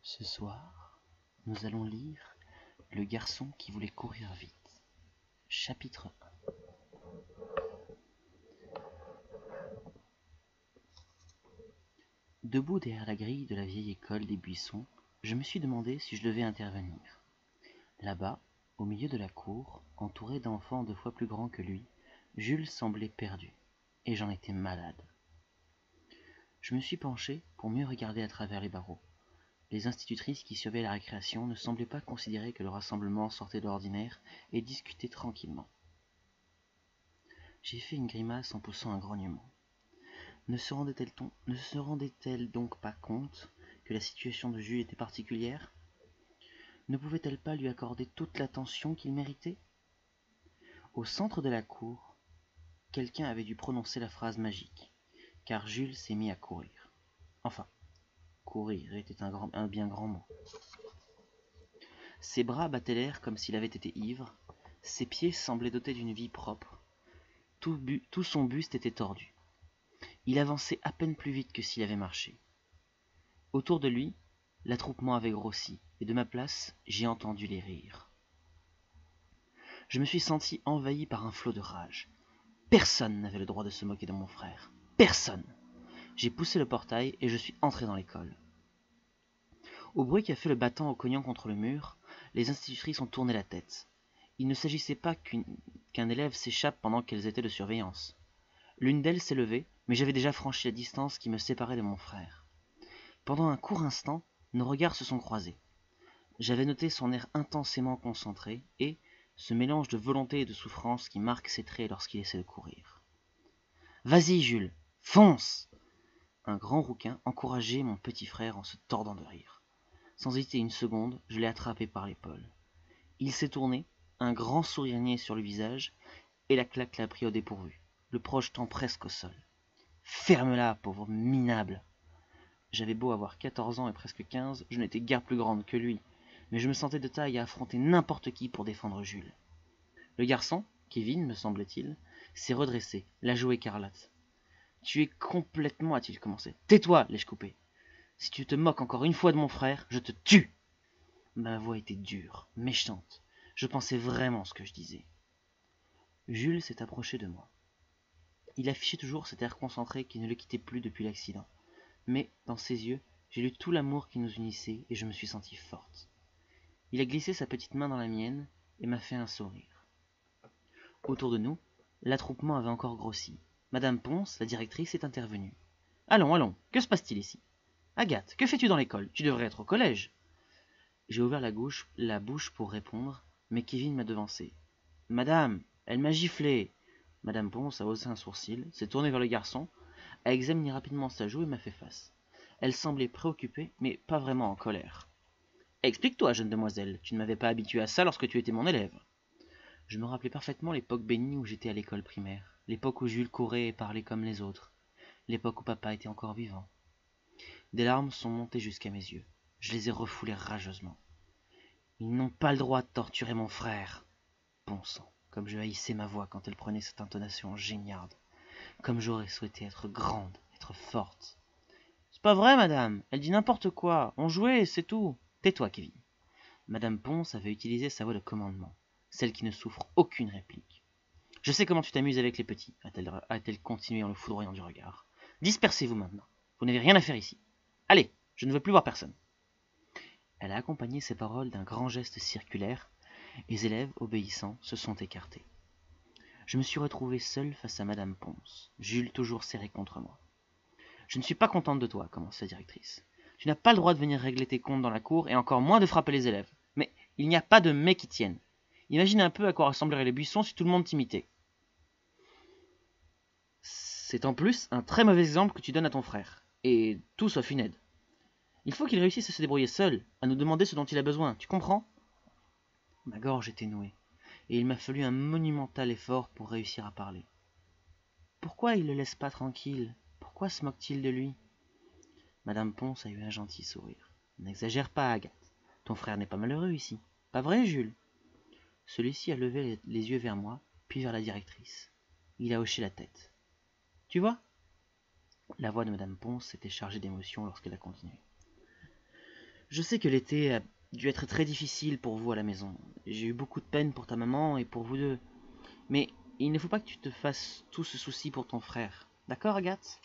Ce soir, nous allons lire Le garçon qui voulait courir vite. Chapitre 1. Debout derrière la grille de la vieille école des buissons, je me suis demandé si je devais intervenir. Là-bas, au milieu de la cour, entouré d'enfants 2 fois plus grands que lui, Jules semblait perdu, et j'en étais malade. Je me suis penché pour mieux regarder à travers les barreaux. Les institutrices qui surveillaient la récréation ne semblaient pas considérer que le rassemblement sortait de l'ordinaire et discutaient tranquillement. J'ai fait une grimace en poussant un grognement. Ne se rendait-elle donc pas compte que la situation de Jules était particulière? Ne pouvait-elle pas lui accorder toute l'attention qu'il méritait? Au centre de la cour, quelqu'un avait dû prononcer la phrase magique, car Jules s'est mis à courir. Enfin, courir était un bien grand mot. Ses bras battaient l'air comme s'il avait été ivre, ses pieds semblaient dotés d'une vie propre, tout son buste était tordu. Il avançait à peine plus vite que s'il avait marché. Autour de lui, l'attroupement avait grossi, et de ma place, j'ai entendu les rires. Je me suis senti envahi par un flot de rage. Personne n'avait le droit de se moquer de mon frère. Personne! J'ai poussé le portail et je suis entré dans l'école. Au bruit qu'a fait le battant en cognant contre le mur, les institutrices ont tourné la tête. Il ne s'agissait pas qu'un élève s'échappe pendant qu'elles étaient de surveillance. L'une d'elles s'est levée, mais j'avais déjà franchi la distance qui me séparait de mon frère. Pendant un court instant, nos regards se sont croisés. J'avais noté son air intensément concentré et ce mélange de volonté et de souffrance qui marque ses traits lorsqu'il essaie de courir. « Vas-y, Jules, fonce !» Un grand rouquin encourageait mon petit frère en se tordant de rire. Sans hésiter une seconde, je l'ai attrapé par l'épaule. Il s'est tourné, un grand sourire niais sur le visage, et la claque l'a pris au dépourvu, le projetant presque au sol. « Ferme-la, pauvre minable !» J'avais beau avoir 14 ans et presque 15, je n'étais guère plus grande que lui, mais je me sentais de taille à affronter n'importe qui pour défendre Jules. Le garçon, Kevin me semble-t-il, s'est redressé, la joue écarlate. « Tu es complètement, a-t-il commencé. « Tais-toi, l'ai-je coupé. Si tu te moques encore une fois de mon frère, je te tue !» Ma voix était dure, méchante. Je pensais vraiment ce que je disais. Jules s'est approché de moi. Il affichait toujours cet air concentré qui ne le quittait plus depuis l'accident. Mais, dans ses yeux, j'ai lu tout l'amour qui nous unissait et je me suis sentie forte. Il a glissé sa petite main dans la mienne et m'a fait un sourire. Autour de nous, l'attroupement avait encore grossi. Madame Ponce, la directrice, est intervenue. « Allons, allons, que se passe-t-il ici ? Agathe, que fais-tu dans l'école? Tu devrais être au collège. » J'ai ouvert la bouche pour répondre, mais Kevin m'a devancé. « Madame, elle m'a giflé !» Madame Ponce a haussé un sourcil, s'est tournée vers le garçon, a examiné rapidement sa joue et m'a fait face. Elle semblait préoccupée, mais pas vraiment en colère. « Explique-toi, jeune demoiselle, tu ne m'avais pas habitué à ça lorsque tu étais mon élève. » Je me rappelais parfaitement l'époque bénie où j'étais à l'école primaire, l'époque où Jules courait et parlait comme les autres, l'époque où papa était encore vivant. Des larmes sont montées jusqu'à mes yeux. Je les ai refoulées rageusement. Ils n'ont pas le droit de torturer mon frère. Bon sang, comme je haïssais ma voix quand elle prenait cette intonation géniarde. Comme j'aurais souhaité être grande, être forte. « C'est pas vrai, madame, elle dit n'importe quoi. On jouait, c'est tout. Tais-toi, Kevin. » Madame Ponce avait utilisé sa voix de commandement, celle qui ne souffre aucune réplique. « Je sais comment tu t'amuses avec les petits, a-t-elle continué en le foudroyant du regard. Dispersez-vous maintenant. Vous n'avez rien à faire ici. Allez, je ne veux plus voir personne. » Elle a accompagné ces paroles d'un grand geste circulaire. Les élèves, obéissants, se sont écartés. Je me suis retrouvé seul face à Madame Ponce, Jules toujours serré contre moi. « Je ne suis pas contente de toi, » commence la directrice. « Tu n'as pas le droit de venir régler tes comptes dans la cour et encore moins de frapper les élèves. Mais il n'y a pas de mais qui tiennent. Imagine un peu à quoi ressembleraient les buissons si tout le monde t'imitait. C'est en plus un très mauvais exemple que tu donnes à ton frère. Et tout sauf une aide. Il faut qu'il réussisse à se débrouiller seul, à nous demander ce dont il a besoin, tu comprends ?» Ma gorge était nouée, et il m'a fallu un monumental effort pour réussir à parler. « Pourquoi il le laisse pas tranquille? Pourquoi se moque-t-il de lui ?» Madame Ponce a eu un gentil sourire. « N'exagère pas, Agathe. Ton frère n'est pas malheureux ici. Pas vrai, Jules ?» Celui-ci a levé les yeux vers moi, puis vers la directrice. Il a hoché la tête. « Tu vois ?» La voix de Madame Ponce s'était chargée d'émotion lorsqu'elle a continué. « Je sais que l'été a dû être très difficile pour vous à la maison. J'ai eu beaucoup de peine pour ta maman et pour vous deux. Mais il ne faut pas que tu te fasses tout ce souci pour ton frère. D'accord, Agathe?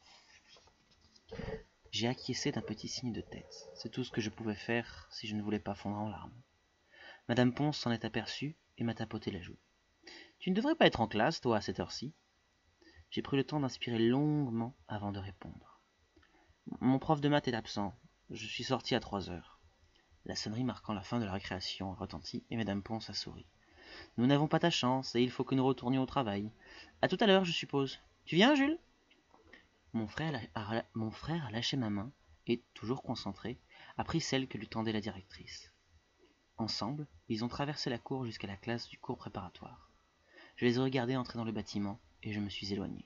J'ai acquiescé d'un petit signe de tête. C'est tout ce que je pouvais faire si je ne voulais pas fondre en larmes. Madame Ponce s'en est aperçue et m'a tapoté la joue. Tu ne devrais pas être en classe, toi, à cette heure-ci. J'ai pris le temps d'inspirer longuement avant de répondre. Mon prof de maths est absent. Je suis sorti à 3 heures. La sonnerie marquant la fin de la récréation a retenti et Madame Ponce a souri. Nous n'avons pas ta chance et il faut que nous retournions au travail. À tout à l'heure, je suppose. Tu viens, Jules? Mon frère a lâché ma main et, toujours concentré, a pris celle que lui tendait la directrice. Ensemble, ils ont traversé la cour jusqu'à la classe du cours préparatoire. Je les ai regardés entrer dans le bâtiment et je me suis éloigné.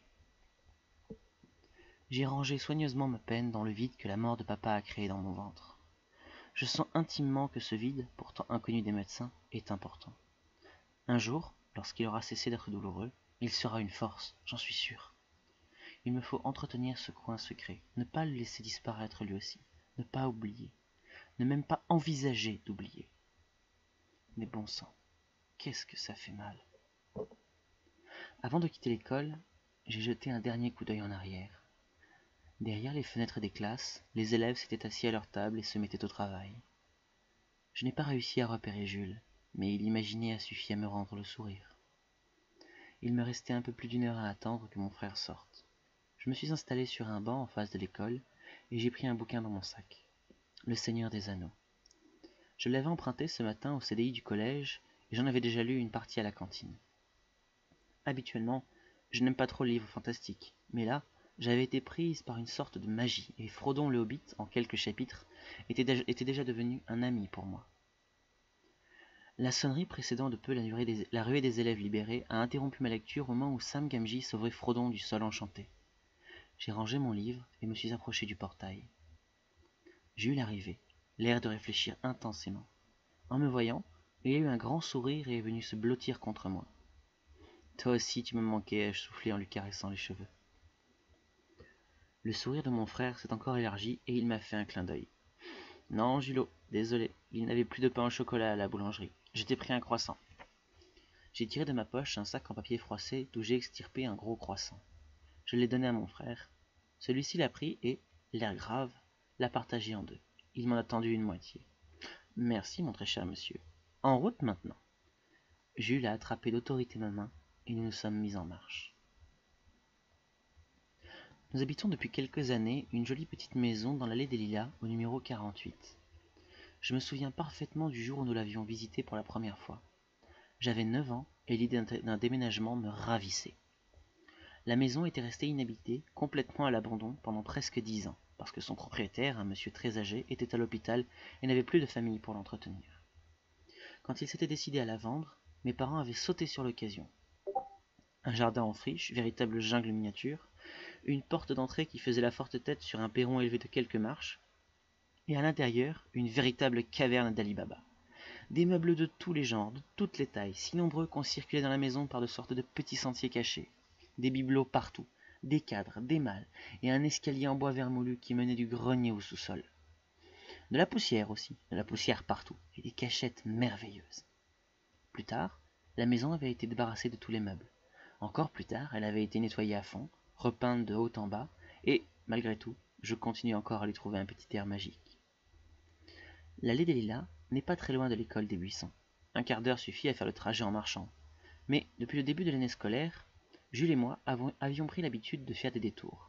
J'ai rangé soigneusement ma peine dans le vide que la mort de papa a créé dans mon ventre. Je sens intimement que ce vide, pourtant inconnu des médecins, est important. Un jour, lorsqu'il aura cessé d'être douloureux, il sera une force, j'en suis sûr. Il me faut entretenir ce coin secret, ne pas le laisser disparaître lui aussi, ne pas oublier, ne même pas envisager d'oublier. Mais bon sang, qu'est-ce que ça fait mal. Avant de quitter l'école, j'ai jeté un dernier coup d'œil en arrière. Derrière les fenêtres des classes, les élèves s'étaient assis à leur table et se mettaient au travail. Je n'ai pas réussi à repérer Jules, mais l'imaginer a suffi à me rendre le sourire. Il me restait un peu plus d'1 heure à attendre que mon frère sorte. Je me suis installé sur un banc en face de l'école et j'ai pris un bouquin dans mon sac. Le Seigneur des Anneaux. Je l'avais emprunté ce matin au CDI du collège et j'en avais déjà lu une partie à la cantine. Habituellement, je n'aime pas trop les livres fantastiques, mais là, j'avais été prise par une sorte de magie et Frodon le Hobbit, en quelques chapitres, était déjà devenu un ami pour moi. La sonnerie précédant de peu la ruée des élèves libérés a interrompu ma lecture au moment où Sam Gamgee sauvait Frodon du sol enchanté. J'ai rangé mon livre et me suis approché du portail. Jules arrivait, l'air de réfléchir intensément. En me voyant, il a eu un grand sourire et est venu se blottir contre moi. « Toi aussi tu me manquais, ai-je soufflé en lui caressant les cheveux. Le sourire de mon frère s'est encore élargi et il m'a fait un clin d'œil. « Non, Julot, désolé, il n'avait plus de pain au chocolat à la boulangerie. Je t'ai pris un croissant. » J'ai tiré de ma poche un sac en papier froissé d'où j'ai extirpé un gros croissant. Je l'ai donné à mon frère. Celui-ci l'a pris et, l'air grave, l'a partagé en deux. Il m'en a tendu une moitié. « Merci, mon très cher monsieur. En route maintenant. » Jules a attrapé d'autorité ma main et nous nous sommes mis en marche. Nous habitons depuis quelques années une jolie petite maison dans l'allée des Lilas au numéro 48. Je me souviens parfaitement du jour où nous l'avions visitée pour la première fois. J'avais 9 ans et l'idée d'un déménagement me ravissait. La maison était restée inhabitée, complètement à l'abandon pendant presque 10 ans, parce que son propriétaire, un monsieur très âgé, était à l'hôpital et n'avait plus de famille pour l'entretenir. Quand il s'était décidé à la vendre, mes parents avaient sauté sur l'occasion. Un jardin en friche, véritable jungle miniature, une porte d'entrée qui faisait la forte tête sur un perron élevé de quelques marches, et à l'intérieur, une véritable caverne d'Ali Baba. Des meubles de tous les genres, de toutes les tailles, si nombreux qu'on circulait dans la maison par de sortes de petits sentiers cachés. Des bibelots partout, des cadres, des malles, et un escalier en bois vermoulu qui menait du grenier au sous-sol. De la poussière aussi, de la poussière partout, et des cachettes merveilleuses. Plus tard, la maison avait été débarrassée de tous les meubles. Encore plus tard, elle avait été nettoyée à fond, repeinte de haut en bas, et, malgré tout, je continue encore à lui trouver un petit air magique. L'allée des Lilas n'est pas très loin de l'école des Buissons. Un quart d'heure suffit à faire le trajet en marchant. Mais, depuis le début de l'année scolaire, Jules et moi avions pris l'habitude de faire des détours.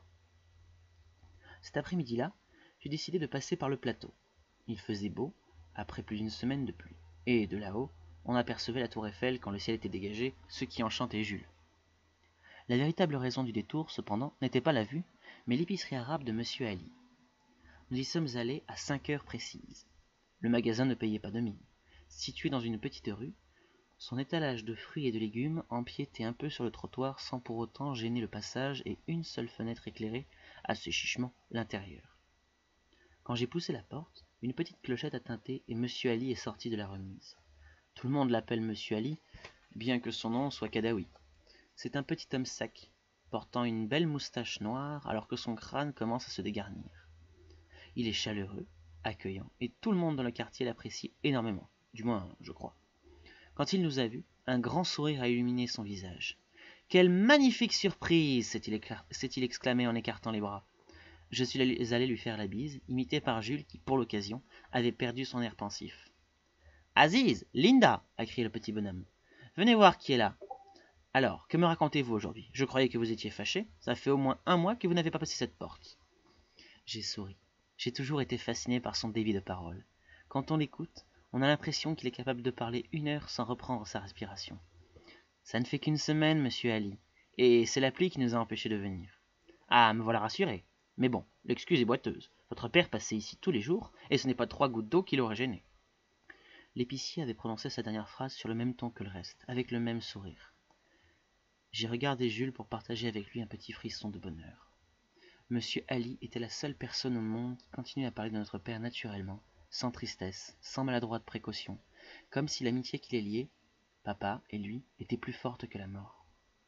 Cet après-midi-là, j'ai décidé de passer par le plateau. Il faisait beau, après plus d'une semaine de pluie, et de là-haut, on apercevait la tour Eiffel quand le ciel était dégagé, ce qui enchantait Jules. La véritable raison du détour, cependant, n'était pas la vue, mais l'épicerie arabe de Monsieur Ali. Nous y sommes allés à 5 heures précises. Le magasin ne payait pas de mine. Situé dans une petite rue, son étalage de fruits et de légumes empiétait un peu sur le trottoir sans pour autant gêner le passage et une seule fenêtre éclairait, assez chichement, l'intérieur. Quand j'ai poussé la porte, une petite clochette a tinté et Monsieur Ali est sorti de la remise. Tout le monde l'appelle Monsieur Ali, bien que son nom soit Kadaoui. C'est un petit homme sec, portant une belle moustache noire alors que son crâne commence à se dégarnir. Il est chaleureux, accueillant, et tout le monde dans le quartier l'apprécie énormément, du moins je crois. Quand il nous a vus, un grand sourire a illuminé son visage. « Quelle magnifique surprise !» s'est-il exclamé en écartant les bras. Je suis allé lui faire la bise, imité par Jules qui, pour l'occasion, avait perdu son air pensif. « Aziz, Linda !» a crié le petit bonhomme. « Venez voir qui est là. Alors, que me racontez-vous aujourd'hui? Je croyais que vous étiez fâché. Ça fait au moins 1 mois que vous n'avez pas passé cette porte. » J'ai souri. J'ai toujours été fasciné par son débit de parole. Quand on l'écoute, on a l'impression qu'il est capable de parler 1 heure sans reprendre sa respiration. Ça ne fait qu'1 semaine, monsieur Ali, et c'est la pluie qui nous a empêchés de venir. Ah, me voilà rassuré. Mais bon, l'excuse est boiteuse. Votre père passait ici tous les jours, et ce n'est pas 3 gouttes d'eau qui l'auraient gêné. L'épicier avait prononcé sa dernière phrase sur le même ton que le reste, avec le même sourire. J'ai regardé Jules pour partager avec lui un petit frisson de bonheur. Monsieur Ali était la seule personne au monde qui continuait à parler de notre père naturellement, sans tristesse, sans maladroite précaution, comme si l'amitié qui les liait, papa et lui, était plus forte que la mort.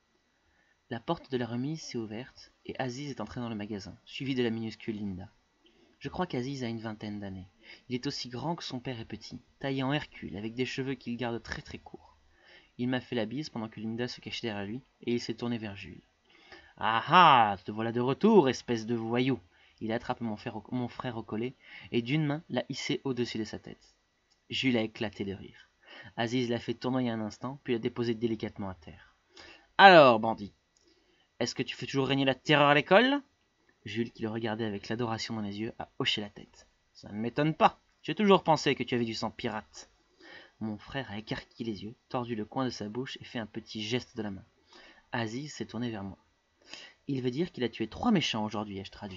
La porte de la remise s'est ouverte et Aziz est entré dans le magasin, suivi de la minuscule Linda. Je crois qu'Aziz a une 20aine d'années. Il est aussi grand que son père est petit, taillé en Hercule, avec des cheveux qu'il garde très très courts. Il m'a fait la bise pendant que Linda se cachait derrière lui, et il s'est tourné vers Jules. « Ah ah, te voilà de retour, espèce de voyou !» Il attrape mon frère au collet, et d'une main l'a hissé au-dessus de sa tête. Jules a éclaté de rire. Aziz l'a fait tournoyer un instant, puis l'a déposé délicatement à terre. « Alors, bandit, est-ce que tu fais toujours régner la terreur à l'école ?» Jules, qui le regardait avec l'adoration dans les yeux, a hoché la tête. « Ça ne m'étonne pas. J'ai toujours pensé que tu avais du sang pirate. » Mon frère a écarquillé les yeux, tordu le coin de sa bouche et fait un petit geste de la main. Aziz s'est tourné vers moi. « Il veut dire qu'il a tué 3 méchants aujourd'hui, ai-je traduit. »«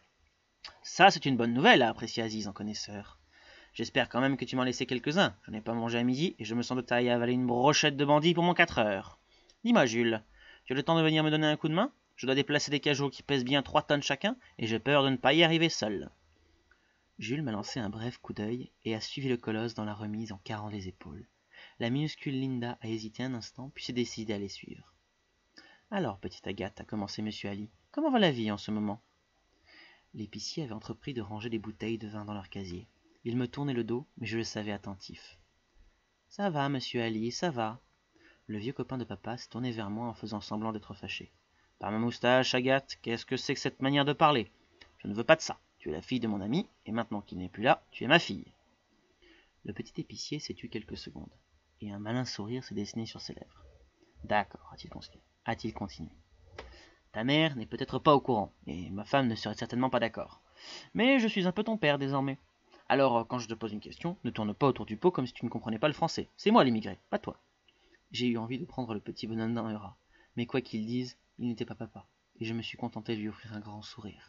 Ça, c'est une bonne nouvelle, a apprécié Aziz en connaisseur. J'espère quand même que tu m'en laissais quelques-uns. Je n'ai pas mangé à midi et je me sens de taille à avaler une brochette de bandits pour mon 4 heures. Dis-moi, Jules, tu as le temps de venir me donner un coup de main? Je dois déplacer des cajots qui pèsent bien 3 tonnes chacun et j'ai peur de ne pas y arriver seul. » Jules m'a lancé un bref coup d'œil et a suivi le colosse dans la remise en carrant les épaules. La minuscule Linda a hésité un instant, puis s'est décidée à les suivre. « Alors, petite Agathe, a commencé monsieur Ali, comment va la vie en ce moment ?» L'épicier avait entrepris de ranger les bouteilles de vin dans leur casier. Il me tournait le dos, mais je le savais attentif. « Ça va, monsieur Ali, ça va. » Le vieux copain de papa s'est tourné vers moi en faisant semblant d'être fâché. « Par ma moustache, Agathe, qu'est-ce que c'est que cette manière de parler? Je ne veux pas de ça. Tu es la fille de mon ami, et maintenant qu'il n'est plus là, tu es ma fille. » Le petit épicier s'est tu quelques secondes, et un malin sourire s'est dessiné sur ses lèvres. « D'accord, a-t-il continué. Ta mère n'est peut-être pas au courant, et ma femme ne serait certainement pas d'accord. Mais je suis un peu ton père désormais. Alors, quand je te pose une question, ne tourne pas autour du pot comme si tu ne comprenais pas le français. C'est moi l'immigré, pas toi. » J'ai eu envie de prendre le petit bonhomme dans mes bras, mais quoi qu'il dise, il n'était pas papa, et je me suis contenté de lui offrir un grand sourire.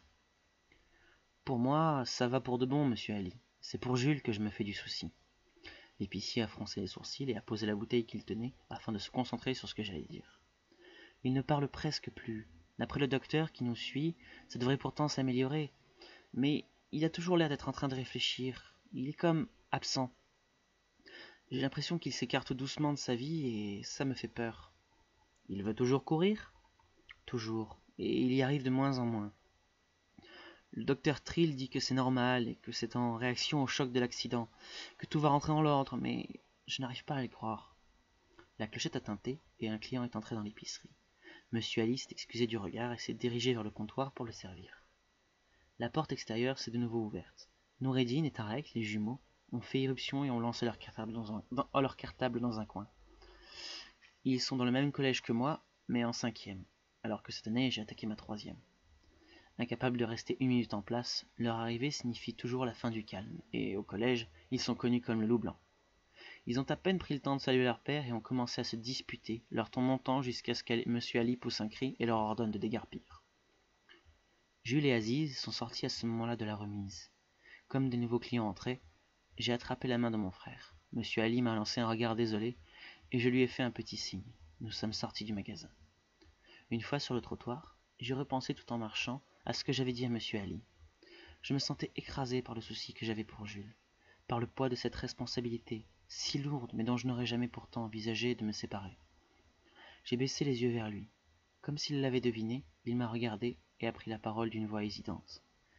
« Pour moi, ça va pour de bon, monsieur Ali. C'est pour Jules que je me fais du souci. » L'épicier a froncé les sourcils et a posé la bouteille qu'il tenait afin de se concentrer sur ce que j'allais dire. Il ne parle presque plus. D'après le docteur qui nous suit, ça devrait pourtant s'améliorer. Mais il a toujours l'air d'être en train de réfléchir. Il est comme absent. J'ai l'impression qu'il s'écarte doucement de sa vie et ça me fait peur. Il veut toujours courir? Toujours. Et il y arrive de moins en moins. Le docteur Trill dit que c'est normal et que c'est en réaction au choc de l'accident, que tout va rentrer dans l'ordre, mais je n'arrive pas à y croire. La clochette a tinté et un client est entré dans l'épicerie. Monsieur Ali s'est excusé du regard et s'est dirigé vers le comptoir pour le servir. La porte extérieure s'est de nouveau ouverte. Noureddin et Tarek, les jumeaux, ont fait irruption et ont lancé leur cartable dans un coin. Ils sont dans le même collège que moi, mais en 5e, alors que cette année j'ai attaqué ma 3e. Incapables de rester 1 minute en place, leur arrivée signifie toujours la fin du calme, et au collège, ils sont connus comme le loup blanc. Ils ont à peine pris le temps de saluer leur père et ont commencé à se disputer, leur ton montant jusqu'à ce que monsieur Ali pousse un cri et leur ordonne de déguerpir. Jules et Aziz sont sortis à ce moment-là de la remise. Comme des nouveaux clients entraient, j'ai attrapé la main de mon frère. Monsieur Ali m'a lancé un regard désolé et je lui ai fait un petit signe. Nous sommes sortis du magasin. Une fois sur le trottoir, j'ai repensé tout en marchant à ce que j'avais dit à monsieur Ali. Je me sentais écrasé par le souci que j'avais pour Jules, par le poids de cette responsabilité, si lourde mais dont je n'aurais jamais pourtant envisagé de me séparer. J'ai baissé les yeux vers lui. Comme s'il l'avait deviné, il m'a regardé et a pris la parole d'une voix hésitante. «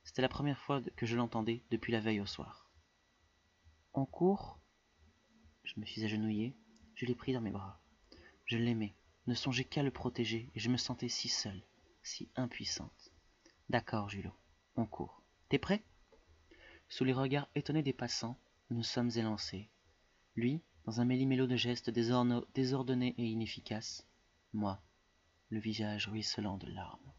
C'était la première fois que je l'entendais depuis la veille au soir. On court. Je me suis agenouillé, je l'ai pris dans mes bras. Je l'aimais, ne songeais qu'à le protéger, et je me sentais si seule, si impuissante. D'accord, Julot, on court. T'es prêt? Sous les regards étonnés des passants, nous nous sommes élancés. Lui, dans un méli-mélo de gestes désordonnés et inefficaces. Moi, le visage ruisselant de larmes.